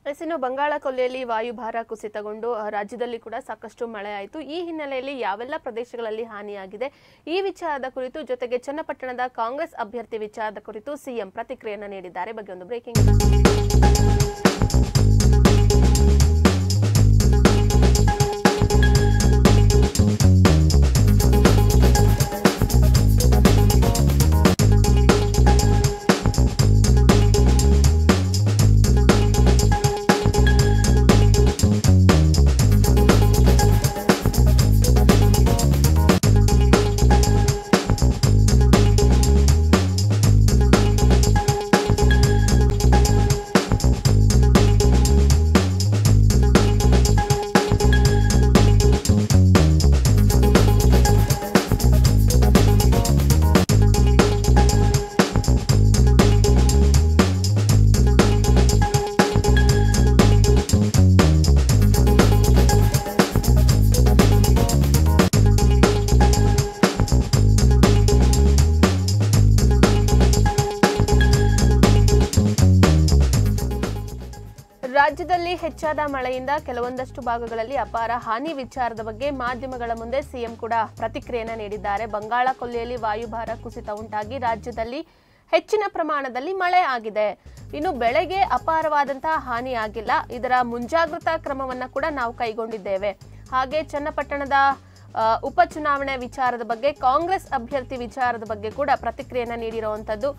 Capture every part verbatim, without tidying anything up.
ಇನ್ನು ಬಂಗಾಳ ಕೊಲ್ಲಿಯಲ್ಲಿ ವಾಯುಭಾರ ಕುಸಿತಗೊಂಡು ರಾಜ್ಯದಲ್ಲಿ ಕೂಡ ಸಾಕಷ್ಟು ಮಳೆ ಆಯಿತು. ಈ ಹಿನ್ನೆಲೆಯಲ್ಲಿ ಯಾವೆಲ್ಲ ಪ್ರದೇಶಗಳಲ್ಲಿ ಹಾನಿಯಾಗಿದೆ ಈ ವಿಚಾರದ ಕುರಿತು ಜೊತೆಗೆ ಚನ್ನಪಟ್ಟಣದ ಕಾಂಗ್ರೆಸ್ ಅಭ್ಯರ್ಥಿ ವಿಚಾರದ ಕುರಿತು ಸಿಎಂ ಪ್ರತಿಕ್ರಿಯೆಯನ್ನು ನೀಡಿದ್ದಾರೆ. ಬಗ್ಗೆ ಒಂದು ಬ್ರೇಕಿಂಗ್. ರಾಜ್ಯದಲ್ಲಿ ಹೆಚ್ಚಾದ ಮಳೆಯಿಂದ ಕೆಲವೊಂದಷ್ಟು ಭಾಗಗಳಲ್ಲಿ ಅಪಾರ ಹಾನಿ ವಿಚಾರದ ಬಗ್ಗೆ ಮಾಧ್ಯಮಗಳ ಮುಂದೆ ಸಿಎಂ ಕೂಡ ಪ್ರತಿಕ್ರಿಯೆಯನ್ನು ನೀಡಿದ್ದಾರೆ. ಬಂಗಾಳ ಕೊಲ್ಲಿಯಲ್ಲಿ ವಾಯುಭಾರ ಕುಸಿತ ಉಂಟಾಗಿ ರಾಜ್ಯದಲ್ಲಿ ಹೆಚ್ಚಿನ ಪ್ರಮಾಣದಲ್ಲಿ ಮಳೆ ಆಗಿದೆ. ಇನ್ನು ಬೆಳೆಗೆ ಅಪಾರವಾದಂತಹ ಹಾನಿ ಆಗಿಲ್ಲ. ಇದರ ಮುಂಜಾಗ್ರತಾ ಕ್ರಮವನ್ನ ಕೂಡ ನಾವು ಕೈಗೊಂಡಿದ್ದೇವೆ. ಹಾಗೆ ಚನ್ನಪಟ್ಟಣದ ಉಪಚುನಾವಣೆ ವಿಚಾರದ ಬಗ್ಗೆ, ಕಾಂಗ್ರೆಸ್ ಅಭ್ಯರ್ಥಿ ವಿಚಾರದ ಬಗ್ಗೆ ಕೂಡ ಪ್ರತಿಕ್ರಿಯೆಯನ್ನು ನೀಡಿರುವಂತದ್ದು.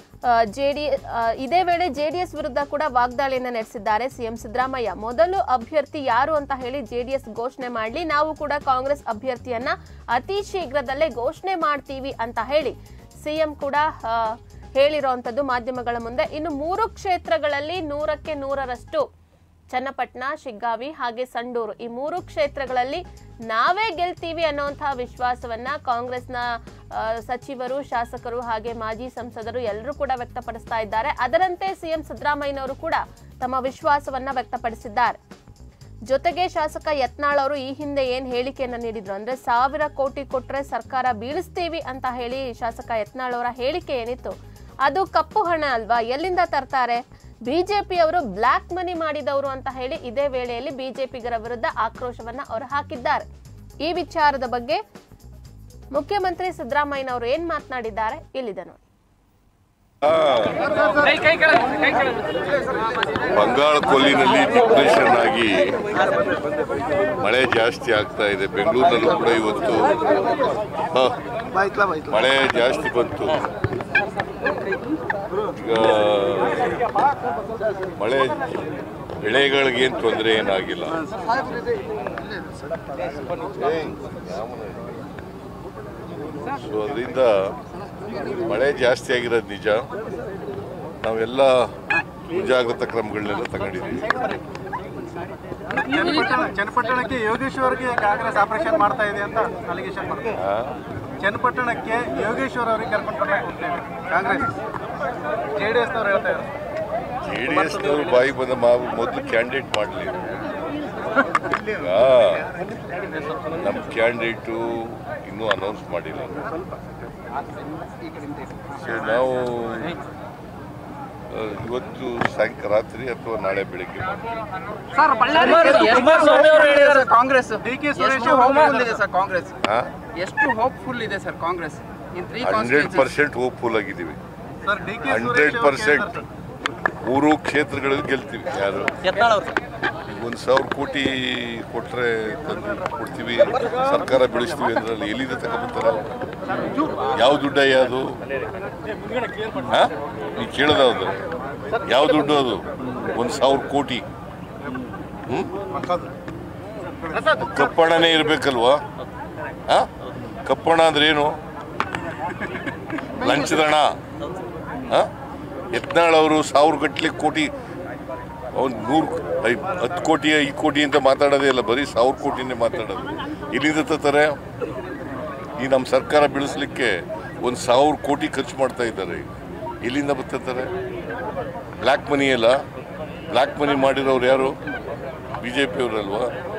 ಜೆಡಿ ಇದೇ ವೇಳೆ ಜೆಡಿಎಸ್ ವಿರುದ್ಧ ಕೂಡ ವಾಗ್ದಾಳಿಯನ್ನ ನಡೆಸಿದ್ದಾರೆ ಸಿಎಂ ಸಿದ್ದರಾಮಯ್ಯ. ಮೊದಲು ಅಭ್ಯರ್ಥಿ ಯಾರು ಅಂತ ಹೇಳಿ ಜೆಡಿಎಸ್ ಘೋಷಣೆ ಮಾಡಲಿ, ನಾವು ಕೂಡ ಕಾಂಗ್ರೆಸ್ ಅಭ್ಯರ್ಥಿಯನ್ನ ಅತಿ ಶೀಘ್ರದಲ್ಲೇ ಘೋಷಣೆ ಮಾಡ್ತೀವಿ ಅಂತ ಹೇಳಿ ಸಿಎಂ ಕೂಡ ಹೇಳಿರುವಂತದ್ದು ಮಾಧ್ಯಮಗಳ ಮುಂದೆ. ಇನ್ನು ಮೂರು ಕ್ಷೇತ್ರಗಳಲ್ಲಿ ನೂರಕ್ಕೆ ನೂರರಷ್ಟು ಚನ್ನಪಟ್ಟಣ, ಶಿಗ್ಗಾವಿ ಹಾಗೆ ಸಂಡೂರು ಈ ಮೂರು ಕ್ಷೇತ್ರಗಳಲ್ಲಿ ನಾವೇ ಗೆಲ್ತೀವಿ ಅನ್ನುವಂತಹ ವಿಶ್ವಾಸವನ್ನ ಕಾಂಗ್ರೆಸ್ನ ಸಚಿವರು, ಶಾಸಕರು ಹಾಗೆ ಮಾಜಿ ಸಂಸದರು ಎಲ್ಲರೂ ಕೂಡ ವ್ಯಕ್ತಪಡಿಸ್ತಾ ಇದ್ದಾರೆ. ಅದರಂತೆ ಸಿಎಂ ಸಿದ್ದರಾಮಯ್ಯನವರು ಕೂಡ ತಮ್ಮ ವಿಶ್ವಾಸವನ್ನ ವ್ಯಕ್ತಪಡಿಸಿದ್ದಾರೆ. ಜೊತೆಗೆ ಶಾಸಕ ಯತ್ನಾಳ್ ಅವರು ಈ ಹಿಂದೆ ಏನ್ ಹೇಳಿಕೆಯನ್ನ ನೀಡಿದ್ರು ಅಂದ್ರೆ ಸಾವಿರ ಕೋಟಿ ಕೊಟ್ರೆ ಸರ್ಕಾರ ಬೀಳಿಸ್ತೀವಿ ಅಂತ ಹೇಳಿ ಶಾಸಕ ಯತ್ನಾಳ್ ಅವರ ಹೇಳಿಕೆ ಏನಿತ್ತು ಅದು ಕಪ್ಪು ಹಣ ಅಲ್ವಾ, ಎಲ್ಲಿಂದ ತರ್ತಾರೆ, ಬಿಜೆಪಿ ಅವರು ಬ್ಲಾಕ್ ಮನಿ ಮಾಡಿದವರು ಅಂತ ಹೇಳಿ ಇದೇ ವೇಳೆಯಲ್ಲಿ ಬಿಜೆಪಿಗರ ವಿರುದ್ಧ ಆಕ್ರೋಶವನ್ನ ಅವರು ಹಾಕಿದ್ದಾರೆ. ಈ ವಿಚಾರದ ಬಗ್ಗೆ ಮುಖ್ಯಮಂತ್ರಿ ಸಿದ್ದರಾಮಯ್ಯನವರು ಏನ್ ಮಾತನಾಡಿದ್ದಾರೆ ಇಲ್ಲಿದೆ ನೋಡಿ. ಬಂಗಾಳ ಕೊಲ್ಲಿನಲ್ಲಿ ಡಿಪ್ರೆಷನ್ ಆಗಿ ಮಳೆ ಜಾಸ್ತಿ ಆಗ್ತಾ ಇದೆ. ಬೆಂಗಳೂರಿನಲ್ಲೂ ಕೂಡ ಇವತ್ತು ಮಳೆ ಜಾಸ್ತಿ ಬಂತು. ಈಗ ಮಳೆ ಬೆಳೆಗಳಿಗೇನು ತೊಂದರೆ ಏನಾಗಿಲ್ಲ. ಸೊ ಅದರಿಂದ ಮಳೆ ಜಾಸ್ತಿ ಆಗಿರೋದು ನಿಜ. ನಾವೆಲ್ಲ ಮುಂಜಾಗ್ರತಾ ಕ್ರಮಗಳನ್ನೆಲ್ಲ ತಗೊಂಡಿದ್ದೀವಿ. ಚನ್ನಪಟ್ಟಣಕ್ಕೆ ಯೋಗೇಶ್ವರ್ಗೆ ಕಾಂಗ್ರೆಸ್ ಆಪರೇಷನ್ ಮಾಡ್ತಾ ಇದೆ ಅಂತ ಅಲಿಗೇಷನ್ ಮಾಡ್ತಾರೆ. ಚನ್ನಪಟ್ಟಣಕ್ಕೆ ಯೋಗೇಶ್ವರ್ ಅವರಿಗೆ ಕರ್ಕೊಂಡು ಬರ್ಲಿಕ್ಕೆ ಹೋಗ್ತೇವೆ ಕಾಂಗ್ರೆಸ್, ಜೆಡಿಎಸ್ನವ್ರು ಹೇಳ್ತಾ ಇದ್ದಾರೆ. ಜೆಡಿಎಸ್ನವರು ಬಾಯಿ ಬಂದ ಮೊದಲು ಕ್ಯಾಂಡಿಡೇಟ್ ಮಾಡಲಿ. ಈಗ ನಮ್ಮ ಕ್ಯಾಂಡಿಡೇಟು ಇನ್ನೂ ಅನೌನ್ಸ್ ಮಾಡಿಲ್ಲ. ಸೊ ನಾವು ಇವತ್ತು ಸಾಯಂಕಾಲ ರಾತ್ರಿ ಅಥವಾ ನಾಳೆ ಬೆಳಿಗ್ಗೆ ಕಾಂಗ್ರೆಸ್ ಎಷ್ಟು ಹೋಪ್ಫುಲ್ ಇದೆ sir Congress? Hundred percent hopeful ಆಗಿದ್ದೀವಿ. ಹಂಡ್ರೆಡ್ ಪರ್ಸೆಂಟ್ ಮೂರು ಕ್ಷೇತ್ರಗಳಲ್ಲಿ ಗೆಲ್ತೀವಿ. ಯಾರು ಒಂದು ಸಾವಿರ ಕೋಟಿ ಕೊಟ್ಟರೆ ತಂದು ಕೊಡ್ತೀವಿ, ಸರ್ಕಾರ ಬೆಳೆಸ್ತೀವಿ ಅಂದ್ರಲ್ಲಿ ಎಲ್ಲಿಂದ ತಗೊಂಡ್ಬರ್ತಾರೆ? ಯಾವ ದುಡ್ಡಯ್ಯ ಅದು? ಹಾಂ, ನೀವು ಕೇಳೋದು ಯಾವ ದುಡ್ಡು ಅದು? ಒಂದು ಸಾವಿರ ಕೋಟಿ. ಹ್ಞೂ, ಕಪ್ಪಣನೇ ಇರಬೇಕಲ್ವಾ? ಹಾಂ, ಕಪ್ಪಣ ಅಂದ್ರೆ ಏನು? ಲಂಚದಣ. ಹಾಂ, ಯತ್ನಾಳ್ ಅವರು ಸಾವಿರ ಗಟ್ಟಲೆ ಕೋಟಿ, ಅವ್ನು ನೂರು ಹತ್ತು ಕೋಟಿ ಐದು ಕೋಟಿ ಅಂತ ಮಾತಾಡೋದೇ ಇಲ್ಲ, ಬರೀ ಸಾವಿರ ಕೋಟಿನೇ ಮಾತಾಡೋದು. ಇಲ್ಲಿಂದ ತರ್ತಾರೆ? ಈ ನಮ್ಮ ಸರ್ಕಾರ ಬೆಳೆಸಲಿಕ್ಕೆ ಒಂದು ಸಾವಿರ ಕೋಟಿ ಖರ್ಚು ಮಾಡ್ತಾ ಇದ್ದಾರೆ. ಎಲ್ಲಿಂದ ಬರ್ತಿರ್ತಾರೆ? ಬ್ಲ್ಯಾಕ್ ಮನಿ ಅಲ್ಲ. ಬ್ಲ್ಯಾಕ್ ಮನಿ ಮಾಡಿರೋರು ಯಾರು? ಬಿ ಜೆ ಪಿಯವರಲ್ವಾ?